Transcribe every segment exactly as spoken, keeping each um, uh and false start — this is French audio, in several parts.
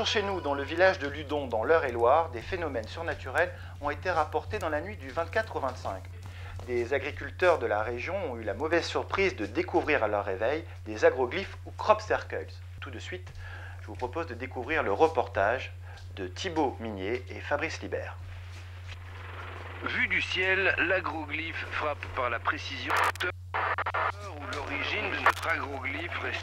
chez nous, dans le village de Ludon, dans l'Eure-et-Loir, des phénomènes surnaturels ont été rapportés dans la nuit du vingt-quatre au vingt-cinq. Des agriculteurs de la région ont eu la mauvaise surprise de découvrir à leur réveil des agroglyphes ou crop circles. Tout de suite, je vous propose de découvrir le reportage de Thibaut Minier et Fabrice Libert. Vu du ciel, l'agroglyphe frappe par la précision où l'origine de notre agroglyphe reste.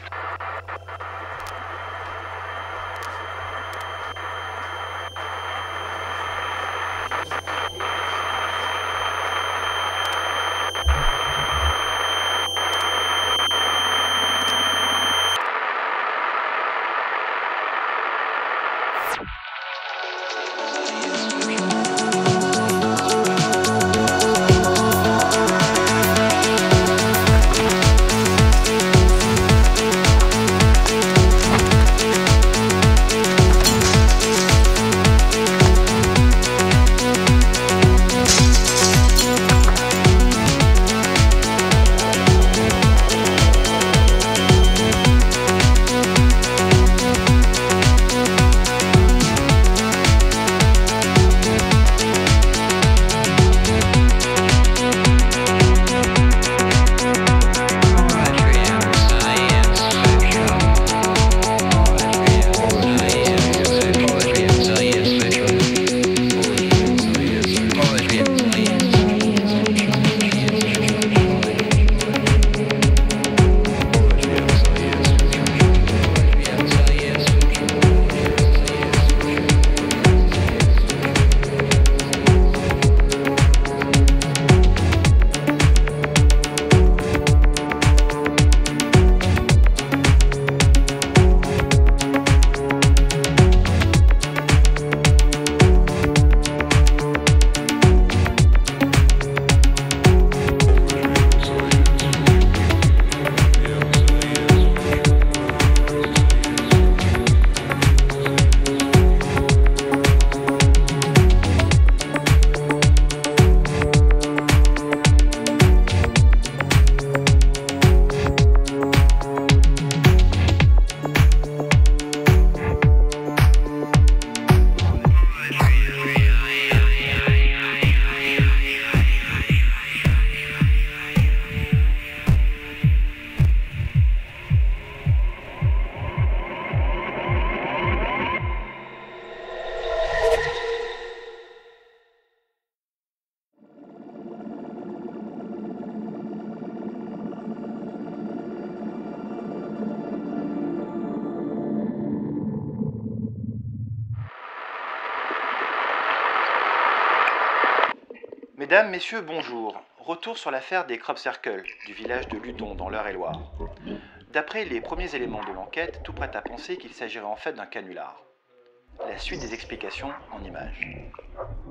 Mesdames, Messieurs, bonjour. Retour sur l'affaire des crop circles du village de Ludon dans l'Eure-et-Loir. D'après les premiers éléments de l'enquête, tout prête à penser qu'il s'agirait en fait d'un canular. La suite des explications en images.